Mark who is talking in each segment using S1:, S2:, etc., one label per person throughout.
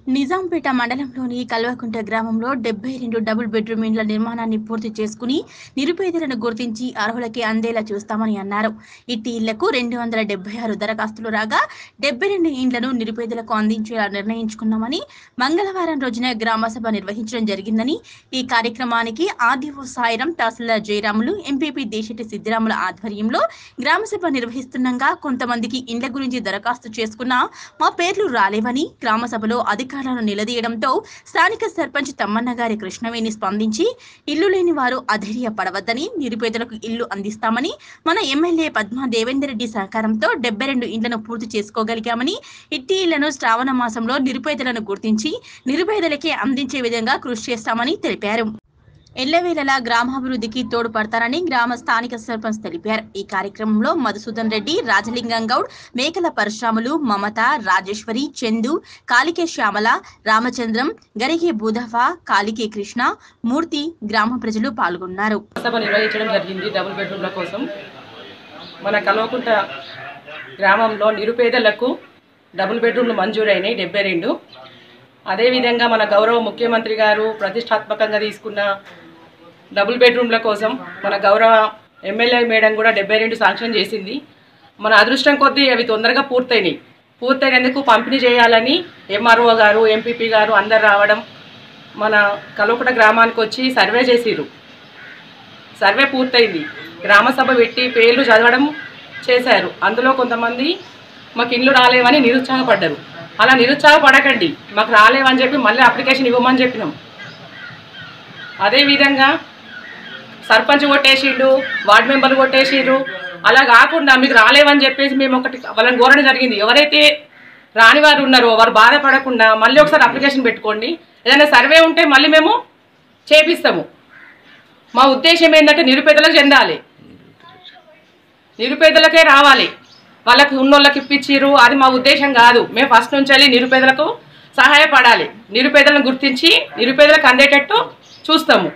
S1: నిజాంపేట మండలంలోని కల్వకుంట గ్రామంలో 72 double bedroom ఇండ్ల నిర్మాణాన్ని పూర్తి చేసుకుని నిరుపేదలను గుర్తించి అర్హులకే అందేలా చూస్తామని అన్నారు. ఇట్టి ఇళ్లకు 276 దరఖాస్తులు రాగా 72 ఇండ్లను నిరుపేదలకు అందించేలా నిర్ణయించుకున్నామని మంగళవారం రోజున గ్రామ సభ నిర్వహించడం జరిగిందని, ఈ కార్యక్రమానికి ఆర్డీఓ సాయిరాం, తహసీల్దార్ జయరాములు, ఎంపీపీ దేశెట్టి సిద్దిరాముల ఆధ్వర్యంలో గ్రామ సభ నిర్వహిస్తుండగా కొంతమందికి ఇండ్ల గురించి దరఖాస్తు చేసుకున్నా మా పేర్లు రాలేవని గ్రామ సభలో అధికారులను నిలదీయడంతో స్థానిక సర్పంచ్ తమ్మన్న గారి కృష్ణవేణి స్పందించి ఇల్లు లేని వారు అధైర్యపడవద్దని, నిరుపేదలకు ఇల్లు అందిస్తామని, మన ఎమ్మెల్యే పద్మా దేవేందర్ రెడ్డి సహకారంతో 72 ఇండ్లను పూర్తి చేసుకోగలిగామని, ఇట్టి ఇళ్లను శ్రావణ మాసంలో నిరుపేదలను గుర్తించి నిరుపేదలకే అందించే విధంగా కృషి చేస్తామని తెలిపారు. ఎల్లవేళలా గ్రామాభివృద్ధికి తోడ్పడతారని గ్రామ స్థానిక సర్పంచ్ తెలిపారు. ఈ కార్యక్రమంలో మధుసూదన్ రెడ్డి, రాజలింగం గౌడ్, మేకల పరశురాములు, మమత, రాజేశ్వరి, చందు, కాలికే శ్యామల, రామచంద్రం, గరిగే బూదఫ, కాలికే కృష్ణ, మూర్తి గ్రామ ప్రజలు పాల్గొన్నారు.
S2: సభ నిర్వహించడం జరిగింది. డబుల్ బెడ్రూమ్ల కోసం మన కల్వకుంట గ్రామంలో నిరుపేదలకు డబుల్ బెడ్రూమ్లు మంజూరైనాయి 72. అదేవిధంగా మన గౌరవ ముఖ్యమంత్రి గారు ప్రతిష్టాత్మకంగా తీసుకున్న డబుల్ బెడ్రూమ్ల కోసం మన గౌరవ ఎమ్మెల్యే మేడం కూడా 72 శాంక్షన్ చేసింది. మన అదృష్టం కొద్దీ అవి తొందరగా పూర్తయినందుకు పంపిణీ చేయాలని ఎంఆర్ఓ గారు, ఎంపీపీ గారు అందరు రావడం, మన కల్వకుంట గ్రామానికి వచ్చి సర్వే చేసిరు. సర్వే పూర్తయింది. గ్రామ సభ పెట్టి పేర్లు చదవడం చేశారు. అందులో కొంతమంది మాకు ఇండ్లు రాలేవని నిరుత్సాహపడ్డారు. అలా నిరుత్సాహపడకండి, మాకు రాలేవని చెప్పి మళ్ళీ అప్లికేషన్ ఇవ్వమని చెప్పినాం. అదేవిధంగా సర్పంచ్ కొట్టేసిండు, వార్డు మెంబర్లు కొట్టేసిండ్రు. అలా కాకుండా మీకు రాలేవని చెప్పేసి మేము ఒకటి వాళ్ళని కోరడం జరిగింది. ఎవరైతే రాని వారు ఉన్నారో వారు బాధపడకుండా మళ్ళీ ఒకసారి అప్లికేషన్ పెట్టుకోండి. ఏదైనా సర్వే ఉంటే మళ్ళీ మేము చేపిస్తాము. మా ఉద్దేశం ఏంటంటే నిరుపేదలకు చెందాలి, నిరుపేదలకే రావాలి. వాళ్ళకి ఉన్నోళ్ళకి ఇప్పించారు, అది మా ఉద్దేశం కాదు. మేము ఫస్ట్ నుంచి వెళ్ళి నిరుపేదలకు సహాయపడాలి, నిరుపేదలను గుర్తించి నిరుపేదలకు అందేటట్టు చూస్తాము.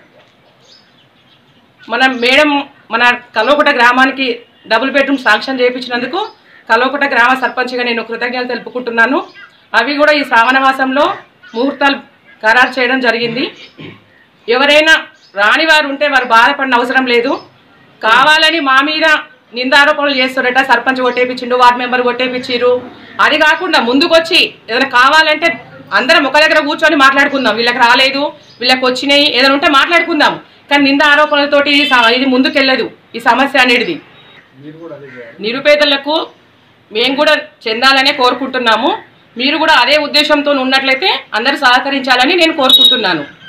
S2: మన కల్వకుంట గ్రామానికి డబుల్ బెడ్రూమ్ శాంక్షన్ చేయించినందుకు కల్వకుంట గ్రామ సర్పంచ్గా నేను కృతజ్ఞతలు తెలుపుకుంటున్నాను. అవి కూడా ఈ శ్రావణ మాసంలో ముహూర్తాలు ఖరారు చేయడం జరిగింది. ఎవరైనా రాని వారు ఉంటే వారు బాధపడిన అవసరం లేదు. కావాలని మా మీద నిందారోపణలు చేస్తారట, సర్పంచ్ కొట్టేపించిండు, వార్డు మెంబర్ కొట్టేపించారు. అది కాకుండా ముందుకు వచ్చి ఏదైనా కావాలంటే అందరం ఒక దగ్గర కూర్చొని మాట్లాడుకుందాం. వీళ్ళకి రాలేదు, వీళ్ళకి వచ్చినాయి, ఏదైనా ఉంటే మాట్లాడుకుందాం. కానీ నింద ఆరోపణలతోటి ఇది ముందుకెళ్ళదు. ఈ సమస్య అనేది నిరుపేదలకు మేము కూడా చెందాలనే కోరుకుంటున్నాము. మీరు కూడా అదే ఉద్దేశంతో ఉన్నట్లయితే అందరూ సహకరించాలని నేను కోరుకుంటున్నాను.